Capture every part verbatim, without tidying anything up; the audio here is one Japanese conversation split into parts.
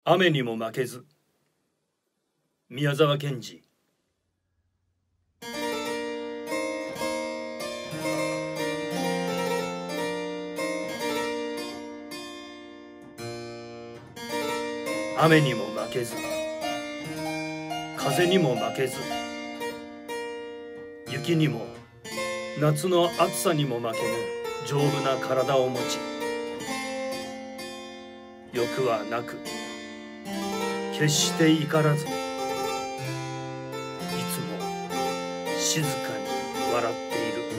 雨にも負けず。宮沢賢治。雨にも負けず、風にも負けず、雪にも夏の暑さにも負けぬ丈夫な体を持ち、欲はなく決して怒らず、いつも静かに笑っている。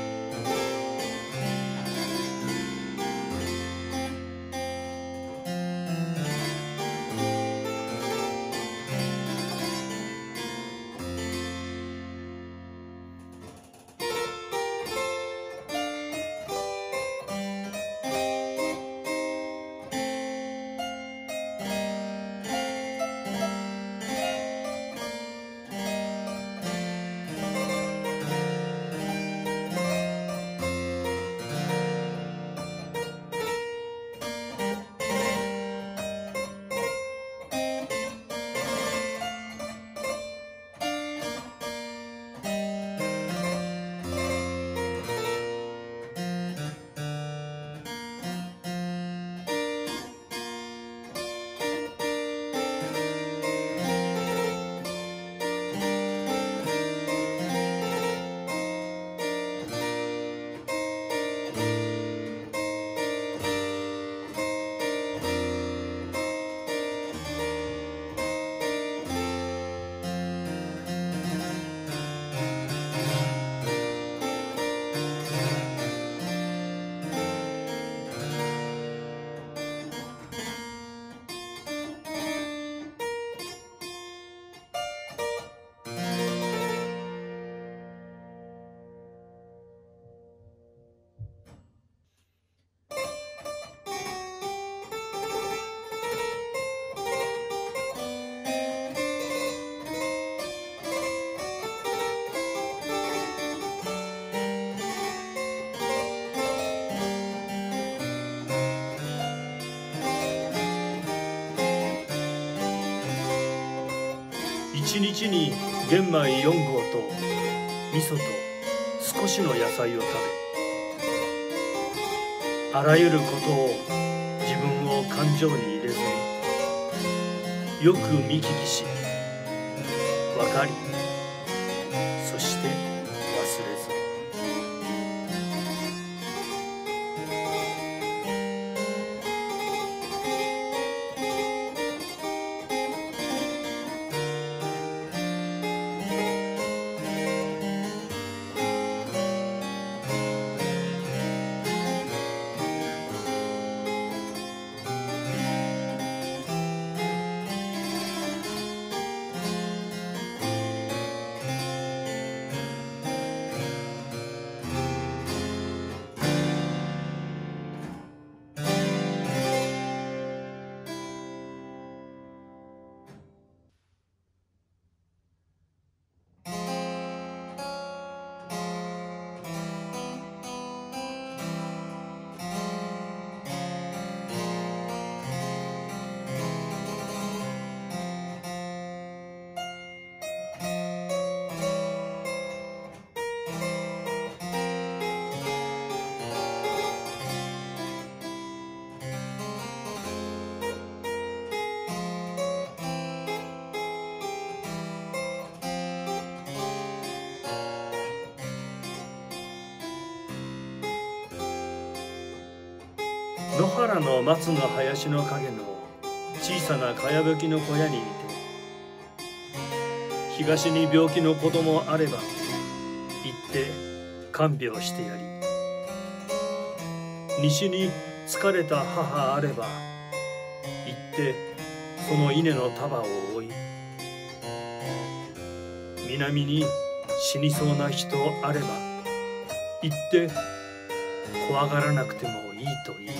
一日に玄米よん合と味噌と少しの野菜を食べ、あらゆることを自分を感情に入れずによく見聞きし、分かり、そして忘れず。野原の松の林の陰の小さなかやぶきの小屋にいて、東に病気の子供あれば行って看病してやり、西に疲れた母あれば行ってその稲の束を追い、南に死にそうな人あれば行って怖がらなくてもいいと言い、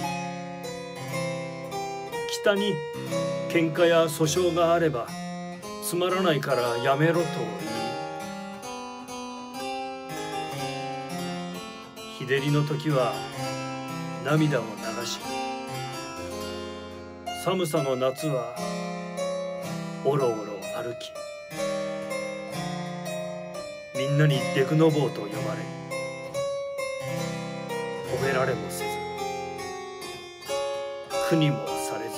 北に喧嘩や訴訟があればつまらないからやめろと言い、日照りの時は涙を流し、 寒さの夏はおろおろ歩き、みんなにデクノボーと呼ばれ、褒められもせず苦にもされず、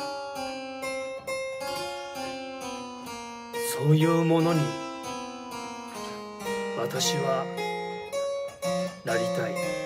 そういうものに私はなりたい。